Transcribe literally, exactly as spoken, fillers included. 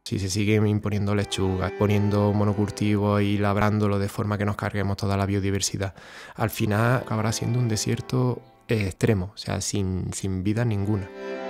Si se siguen imponiendo lechugas, poniendo monocultivos y labrándolo de forma que nos carguemos toda la biodiversidad, al final acabará siendo un desierto extremo, o sea, sin, sin vida ninguna.